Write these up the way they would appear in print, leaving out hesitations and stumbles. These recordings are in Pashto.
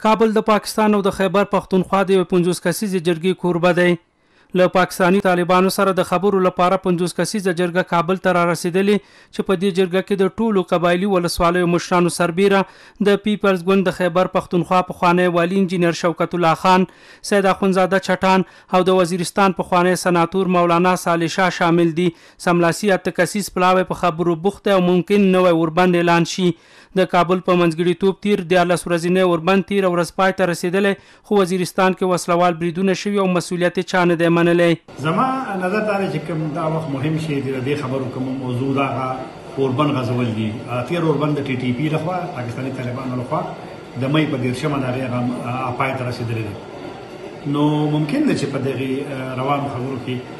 کابل د پاکستان او د خیبر پښتونخوا د 50 کسیزې جرګې کوربه دی. له پاکستانی طالبانو سره د خبرو لپاره 50 کسیزه جرګه کابل ته را رسیدلې چې په دې جرګه کې د ټولو قبایلی ولسوالیو مشرانو سربیره د پیپلز ګوند د خیبر پښتونخوا پخوانی والی انجینر شوکت الله خان، سید اخونزاده چټان او د وزیرستان پخوانی سناتور مولانا صالح شاه شامل دي. سملاسي اته کسیز پلاوی په خبرو بوخته او ممکن نوې اوربند اعلان شي. د کابل په منځګړیتوب تیر 14 ورځې اوربند تیر ورځ پای ته رسیدلې، خو وزیرستان کې وسلوال بریدونه شوي او مسولیت چا نه دی منلی. زما نظر دا چې کوم دا وخت مهم شي د دې خبرو کوم موضوع دا اوربند غزول دي. تیر اوربند د ټي ټي پی لخوا پاکستاني طالبانو لخوا د مې په 13 هغه پای ته رسیدلې. نو ممکن دی چې په دغه روان خبرو کې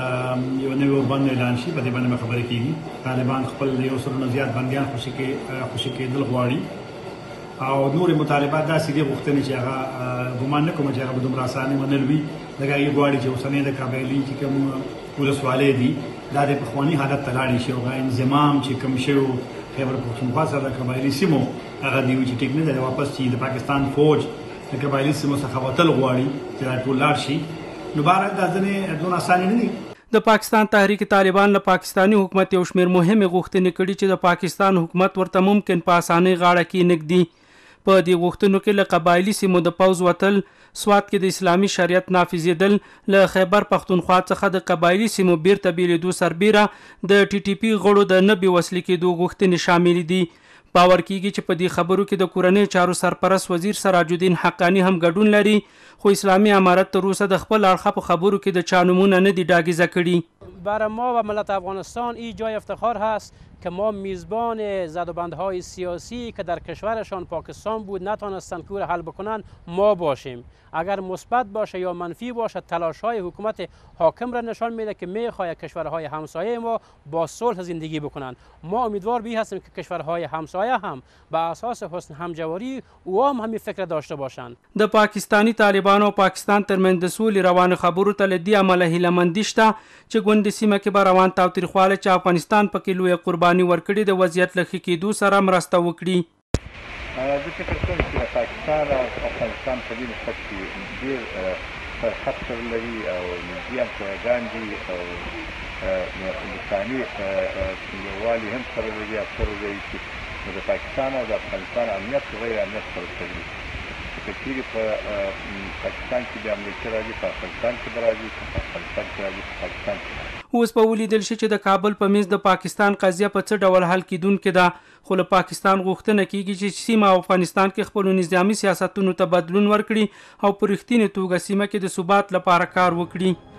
یو نوی اوربند اعلان شي. په دې باندې خبرې کیږي. طالبان خپل یو سر نه زیات بندیان خوشي کېدل غواړي او نور مطالبات داسې دي غوښتنې چې هغه ګمان نه کوم چې هغه به دومره اسانه منل وي. دغه یې غواړي چې اوسنۍ د قبایلي چې کوم ولسوالۍ دي دا د پخواني حالت ته لاړې شي او هغه انضمام چې کوم شی خیبر پښتونخوا سره د قبایلي سیمو هغه دی چې ټیک نه دی واپس چې د پاکستان فوج د قبایلي سیمو څخه وتل غواړي چې دا ټول لاړ شي. نو بهرحال دا ځینې دونه اسانه نه دي. د پاکستان تحریک طالبان له پاکستانی حکومت یو شمېر مهمې غوښتنې کړي چې د پاکستان حکومت ورته ممکن په اسانۍ غاړه کې نږدي. په دې غوښتنو کې له قبایلي سیمو د پوځ وتل، سوات کې د اسلامي شریعت نافذېدل، له خیبر پښتونخوا څخه د قبایلي سیمو بیرته بیلېدو سربیره د ټي ټي پی غړو د نه بېوسلې کېدو غوښتنې شامل دي. باور کیږي چې په دې خبرو کې د کورنۍ چارو سرپرست وزیر سراج الدین حقانی هم ګډون لري، خو اسلامی امارت تر اوسه د خپل اړخه په خبرو کې د چا نومونه نه دي ډاګیزه کړي. برای ما و ملت افغانستان این جای افتخار هست که ما میزبان زدوبندهای سیاسی که در کشورشان پاکستان بود نتانستند که او را حل بکنند ما باشیم. اگر مثبت باشه یا منفی باشه تلاش‌های حکومت حاکم را نشان میده که میخواهد کشورهای همسایه ما با صلح زندگی بکنند. ما امیدوار به هستیم که کشورهای همسایه هم به اساس حسن همجواری او هم همین فکر داشته باشند. د پاکستانی طالبانو او پاکستان ترمنځ د سولې روان خبرو ته له دې امله هیلهمندي شته چې ګوندې سیمه کې به روان تاوتریخوالی چې افغانستان پکې لویه قرباني ورکړې د وضعیت له ښه کېدو سره مرسته وکړي. زه فکر کوم چې پاکستان او افغانستان په دې نسبت کې ډېر خط سره لري او نږدې همسایګان دي او انساني یووالي هم سره لري. اکثره ځایي چې د پاکستان او د افغانستان امنیت غیر امنیت سره تړلي. که چیرې په پاکستان کې د امنیتي راځي په افغانستان کې به راځي، که په افغانستان کې راځي په پاکستان کې. اوس په ولیدل شي چې د کابل په میز د پاکستان قضیه په څه ډول حل کیدونکې ده، خو له پاکستان غوښتنه کیږي چې سیمه او افغانستان کې خپلو نظامي سیاستونو ته بدلون ورکړي او په رښتینې توګه سیمه کې د ثبات لپاره کار وکړي.